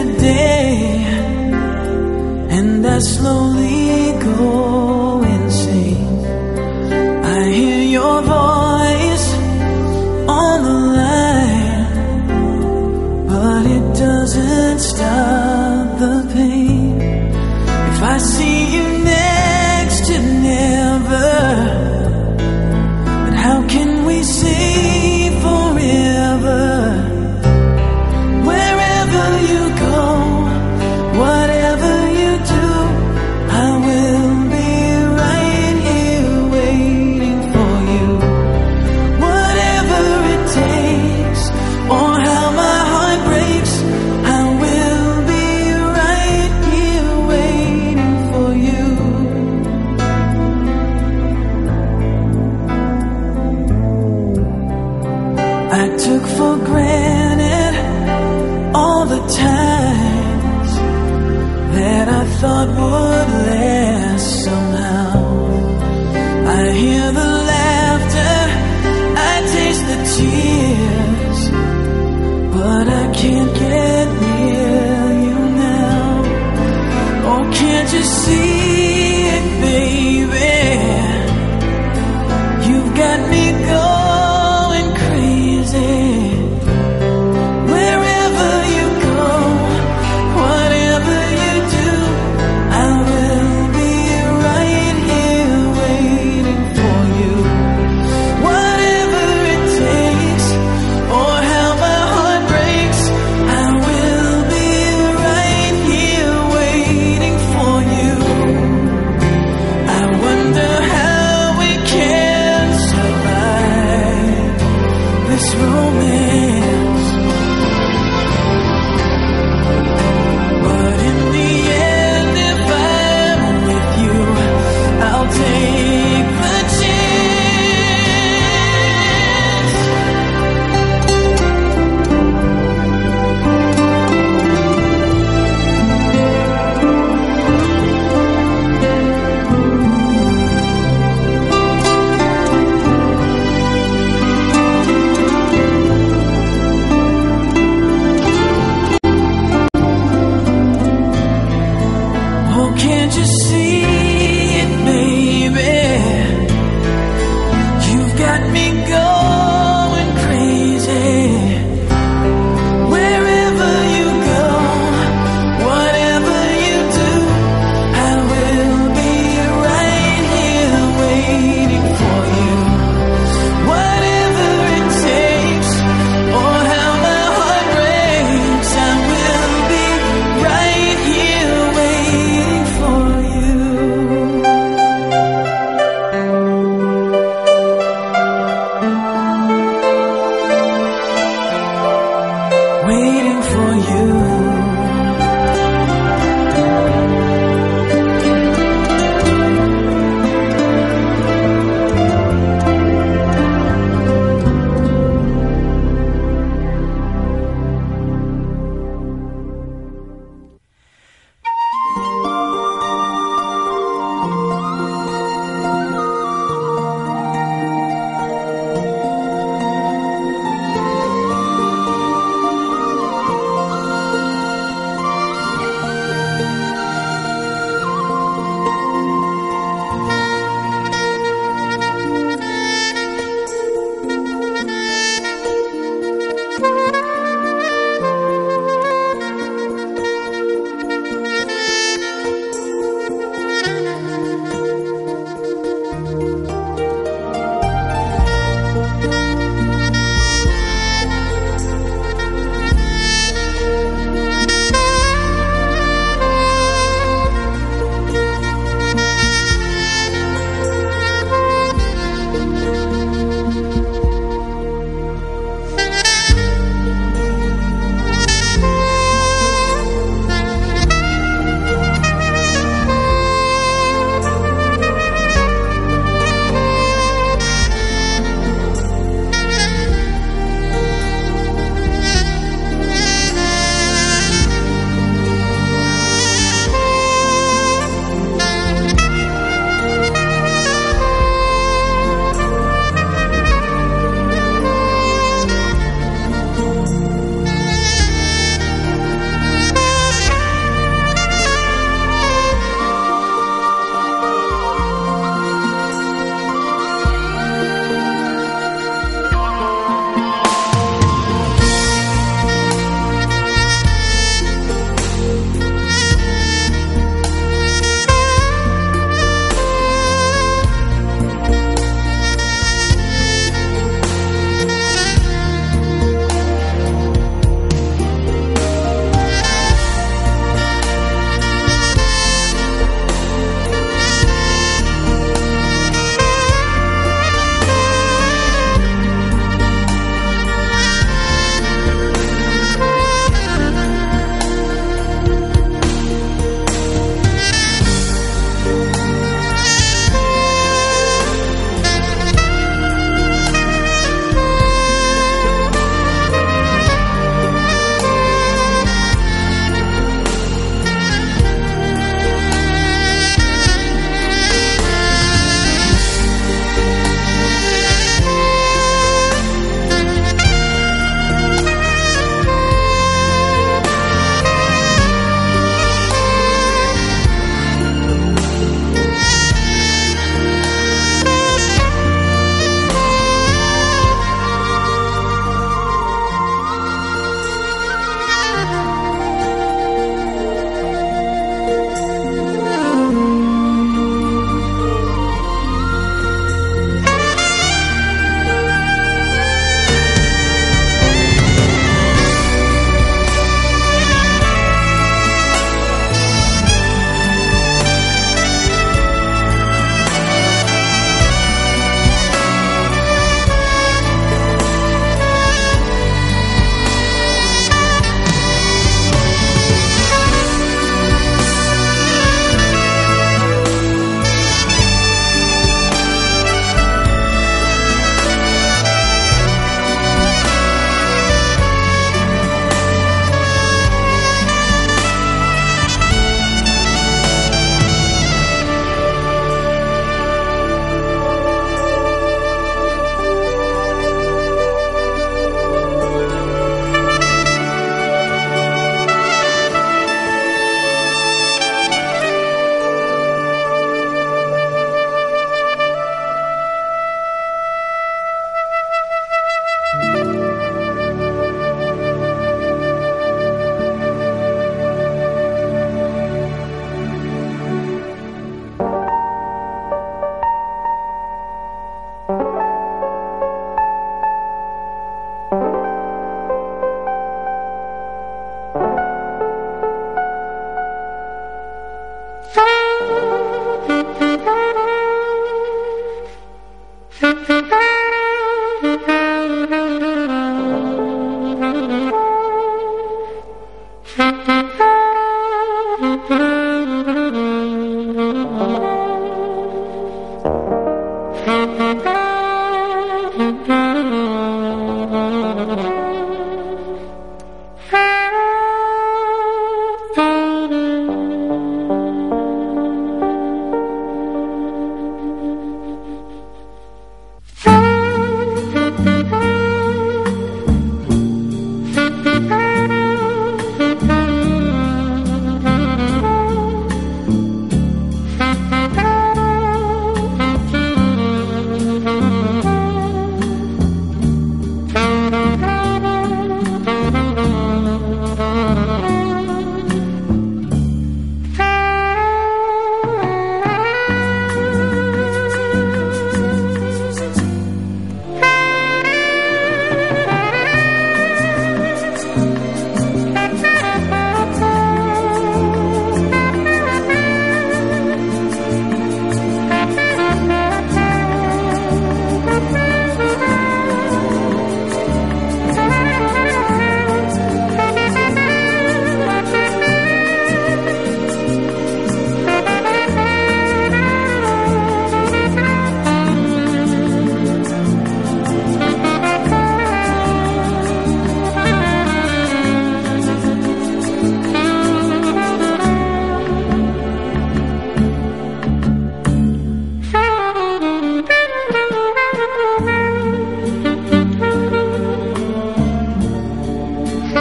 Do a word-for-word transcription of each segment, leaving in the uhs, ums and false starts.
day, and I slowly go insane. I hear your voice on the line, but it doesn't stop the pain. If I see you next to never, but how can we say forever? Wherever you go, whatever you do, I will be right here waiting for you. Whatever it takes, or how my heart breaks, I will be right here waiting for you. I took for granted all the times that I thought would last somehow. I hear the laughter, I taste the tears, but I can't get near you now. Oh, can't you see it, baby? You've got me going crazy. Wherever you go, whatever you do, I will be right here waiting for you. Whatever it takes, or how my heart breaks, I will be right here waiting for you. I wonder how we can survive this romance, but in the end, if I'm with you, I'll take the chance. Oh, can't you see it, baby? You've got me going crazy. Wherever you go, whatever you do, I will be right here waiting for you. Whatever it takes, or how my heart breaks, I will be right here waiting for you. Waiting for you.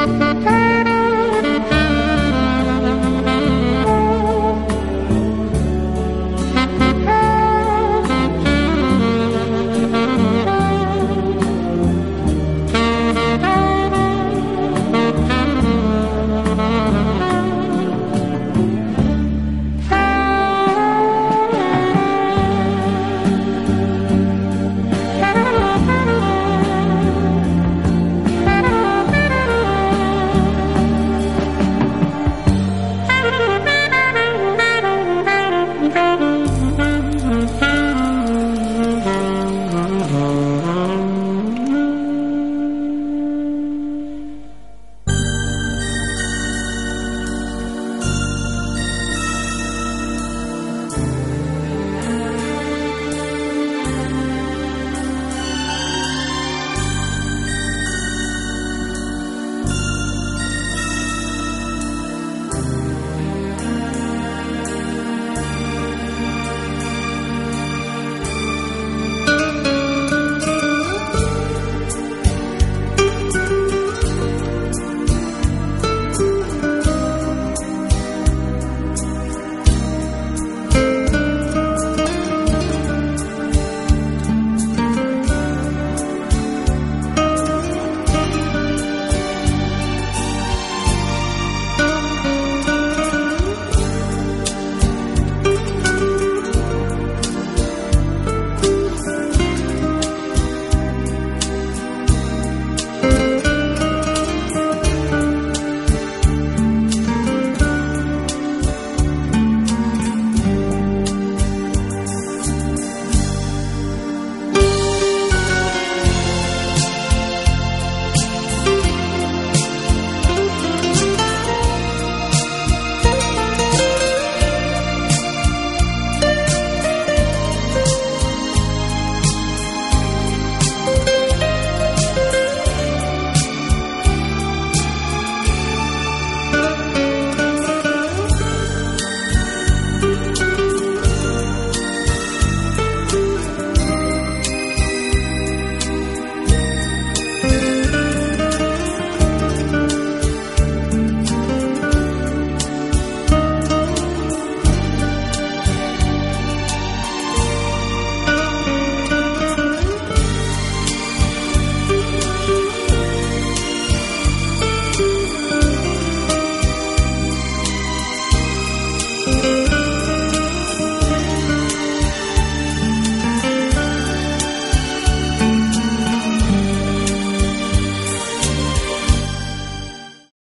Thank you.